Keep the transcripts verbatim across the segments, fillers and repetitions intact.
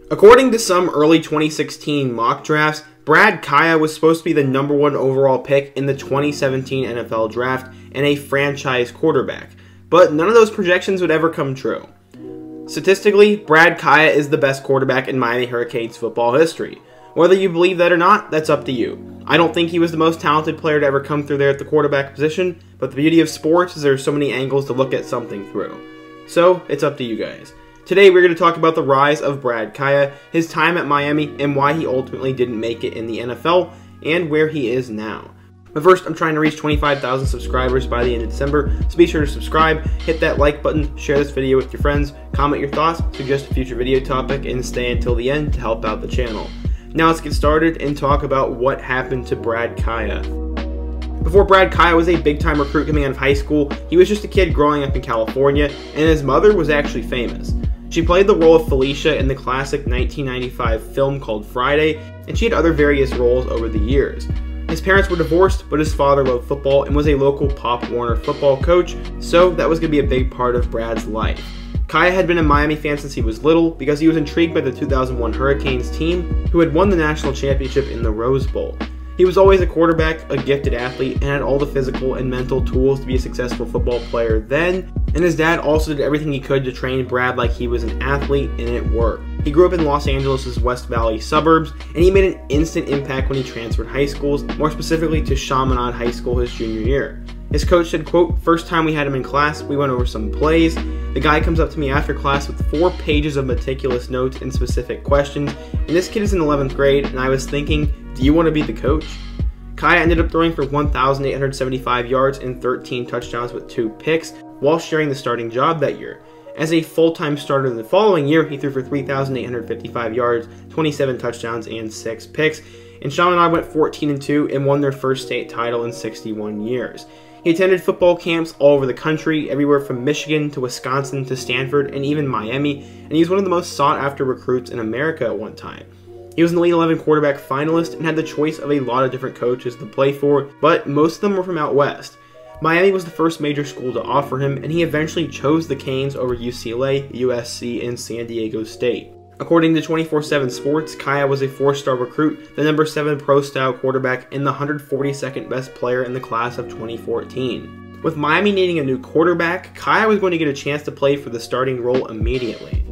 According to some early twenty sixteen mock drafts, Brad Kaaya was supposed to be the number one overall pick in the twenty seventeen N F L Draft and a franchise quarterback, but none of those projections would ever come true. Statistically, Brad Kaaya is the best quarterback in Miami Hurricanes football history. Whether you believe that or not, that's up to you. I don't think he was the most talented player to ever come through there at the quarterback position, but the beauty of sports is there are so many angles to look at something through. So, it's up to you guys. Today we're going to talk about the rise of Brad Kaaya, his time at Miami, and why he ultimately didn't make it in the N F L, and where he is now. But first, I'm trying to reach twenty-five thousand subscribers by the end of December, so be sure to subscribe, hit that like button, share this video with your friends, comment your thoughts, suggest a future video topic, and stay until the end to help out the channel. Now let's get started and talk about what happened to Brad Kaaya. Before Brad Kaaya was a big-time recruit coming out of high school, he was just a kid growing up in California, and his mother was actually famous. She played the role of Felicia in the classic nineteen ninety-five film called Friday, and she had other various roles over the years. His parents were divorced, but his father loved football and was a local Pop Warner football coach, so that was going to be a big part of Brad's life. Kaaya had been a Miami fan since he was little because he was intrigued by the two thousand one Hurricanes team, who had won the national championship in the Rose Bowl. He was always a quarterback, a gifted athlete, and had all the physical and mental tools to be a successful football player then, and his dad also did everything he could to train Brad like he was an athlete, and it worked. He grew up in Los Angeles' West Valley suburbs, and he made an instant impact when he transferred high schools, more specifically to Chaminade High School his junior year. His coach said, quote, "First time we had him in class, we went over some plays. The guy comes up to me after class with four pages of meticulous notes and specific questions, and this kid is in eleventh grade, and I was thinking, do you want to be the coach?" Kaaya ended up throwing for one thousand eight hundred seventy-five yards and thirteen touchdowns with two picks, while sharing the starting job that year. As a full-time starter the following year, he threw for three thousand eight hundred fifty-five yards, twenty-seven touchdowns, and six picks, and Chaminade went fourteen and two and won their first state title in sixty-one years. He attended football camps all over the country, everywhere from Michigan to Wisconsin to Stanford and even Miami, and he was one of the most sought-after recruits in America at one time. He was an Elite eleven quarterback finalist and had the choice of a lot of different coaches to play for, but most of them were from out west. Miami was the first major school to offer him, and he eventually chose the Canes over U C L A, U S C, and San Diego State. According to twenty-four seven Sports, Kaaya was a four-star recruit, the number seven pro-style quarterback, and the one hundred forty-second best player in the class of twenty fourteen. With Miami needing a new quarterback, Kaaya was going to get a chance to play for the starting role immediately.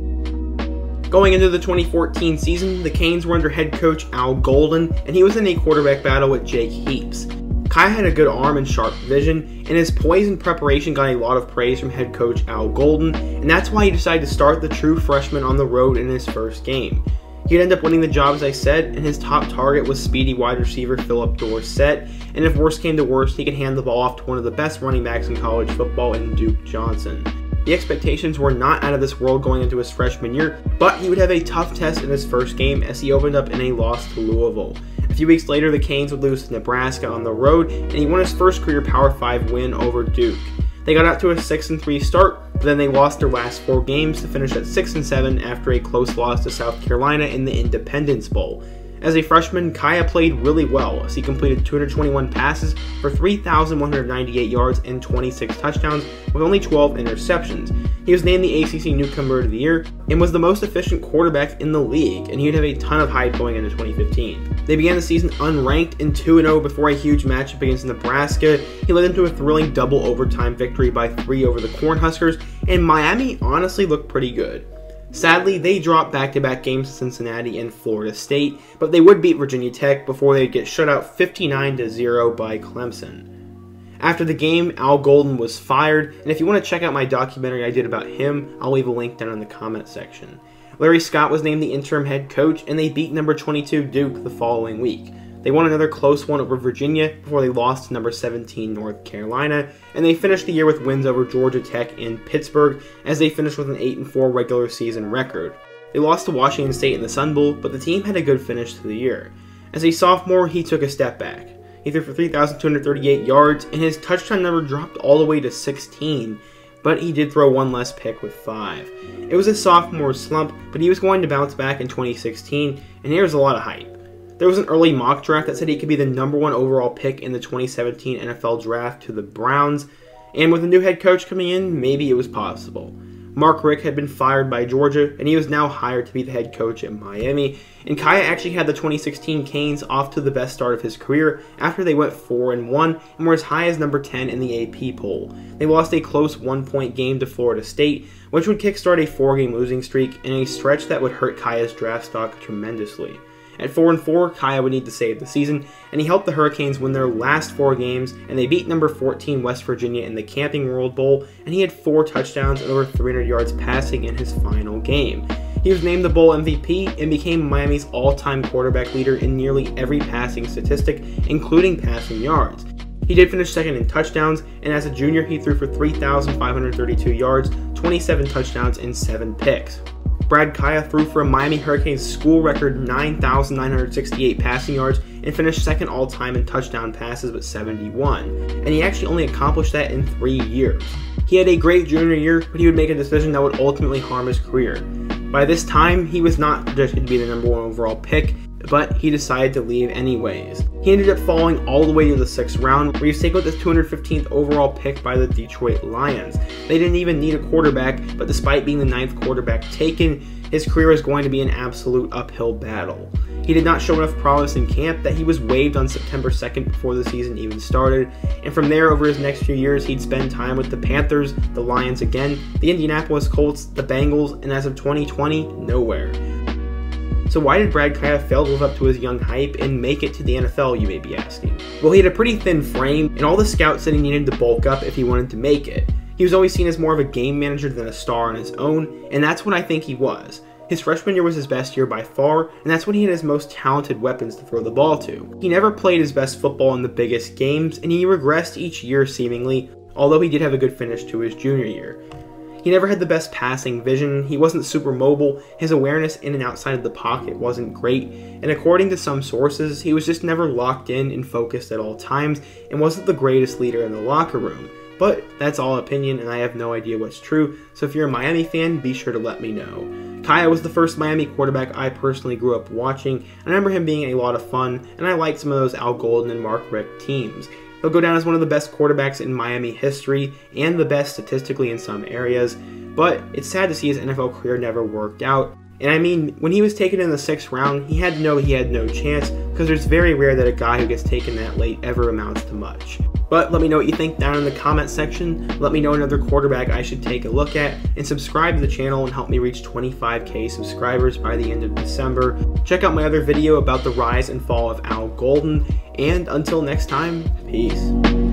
Going into the twenty fourteen season, the Canes were under head coach Al Golden, and he was in a quarterback battle with Jake Heaps. Kaaya had a good arm and sharp vision, and his poise and preparation got a lot of praise from head coach Al Golden, and that's why he decided to start the true freshman on the road in his first game. He'd end up winning the job, as I said, and his top target was speedy wide receiver Philip Dorsett, and if worse came to worst, he could hand the ball off to one of the best running backs in college football in Duke Johnson. The expectations were not out of this world going into his freshman year, but he would have a tough test in his first game as he opened up in a loss to Louisville. A few weeks later, the Canes would lose to Nebraska on the road, and he won his first career Power five win over Duke. They got out to a six and three start, but then they lost their last four games to finish at six and seven after a close loss to South Carolina in the Independence Bowl. As a freshman, Kaaya played really well as he completed two hundred twenty-one passes for three thousand one hundred ninety-eight yards and twenty-six touchdowns with only twelve interceptions. He was named the A C C Newcomer of the Year and was the most efficient quarterback in the league, and he'd have a ton of hype going into twenty fifteen. They began the season unranked and two and oh before a huge matchup against Nebraska. He led them to a thrilling double overtime victory by three over the Cornhuskers, and Miami honestly looked pretty good. Sadly, they dropped back-to-back games to Cincinnati and Florida State, but they would beat Virginia Tech before they'd get shut out fifty-nine to zero by Clemson. After the game, Al Golden was fired, and if you want to check out my documentary I did about him, I'll leave a link down in the comment section. Larry Scott was named the interim head coach, and they beat number twenty-two Duke the following week. They won another close one over Virginia before they lost to number seventeen North Carolina, and they finished the year with wins over Georgia Tech and Pittsburgh as they finished with an eight and four regular season record. They lost to Washington State in the Sun Bowl, but the team had a good finish to the year. As a sophomore, he took a step back. He threw for three thousand two hundred thirty-eight yards, and his touchdown number dropped all the way to sixteen, but he did throw one less pick with five. It was a sophomore slump, but he was going to bounce back in twenty sixteen, and here's a lot of hype. There was an early mock draft that said he could be the number one overall pick in the twenty seventeen N F L Draft to the Browns, and with a new head coach coming in, maybe it was possible. Mark Richt had been fired by Georgia, and he was now hired to be the head coach at Miami. And Kaya actually had the twenty sixteen Canes off to the best start of his career after they went four and one and were as high as number ten in the A P poll. They lost a close one-point game to Florida State, which would kickstart a four-game losing streak in a stretch that would hurt Kaya's draft stock tremendously. At four and four, Kaya would need to save the season, and he helped the Hurricanes win their last four games, and they beat number fourteen West Virginia in the Camping World Bowl, and he had four touchdowns and over three hundred yards passing in his final game. He was named the Bowl M V P and became Miami's all-time quarterback leader in nearly every passing statistic, including passing yards. He did finish second in touchdowns, and as a junior he threw for three thousand five hundred thirty-two yards, twenty-seven touchdowns, and seven picks. Brad Kaaya threw for a Miami Hurricanes school record nine thousand nine hundred sixty-eight passing yards and finished second all-time in touchdown passes with seventy-one, and he actually only accomplished that in three years. He had a great junior year, but he would make a decision that would ultimately harm his career. By this time, he was not projected to be the number one overall pick, but he decided to leave anyways. He ended up falling all the way to the sixth round, where he was taken with the two hundred fifteenth overall pick by the Detroit Lions. They didn't even need a quarterback, but despite being the ninth quarterback taken, his career was going to be an absolute uphill battle. He did not show enough promise in camp that he was waived on September second before the season even started, and from there over his next few years he'd spend time with the Panthers, the Lions again, the Indianapolis Colts, the Bengals, and as of twenty twenty, nowhere. So why did Brad Kaaya fail to live up to his young hype and make it to the N F L, you may be asking? Well, he had a pretty thin frame, and all the scouts said he needed to bulk up if he wanted to make it. He was always seen as more of a game manager than a star on his own, and that's what I think he was. His freshman year was his best year by far, and that's when he had his most talented weapons to throw the ball to. He never played his best football in the biggest games, and he regressed each year seemingly, although he did have a good finish to his junior year. He never had the best passing vision, he wasn't super mobile, his awareness in and outside of the pocket wasn't great, and according to some sources, he was just never locked in and focused at all times, and wasn't the greatest leader in the locker room. But that's all opinion, and I have no idea what's true, so if you're a Miami fan, be sure to let me know. Kaaya was the first Miami quarterback I personally grew up watching. I remember him being a lot of fun, and I liked some of those Al Golden and Mark Richt teams. He'll go down as one of the best quarterbacks in Miami history, and the best statistically in some areas, but it's sad to see his N F L career never worked out. And I mean, when he was taken in the sixth round, he had to know he had no chance, because it's very rare that a guy who gets taken that late ever amounts to much. But let me know what you think down in the comment section, let me know another quarterback I should take a look at, and subscribe to the channel and help me reach twenty-five K subscribers by the end of December. Check out my other video about the rise and fall of Al Golden, and until next time, peace.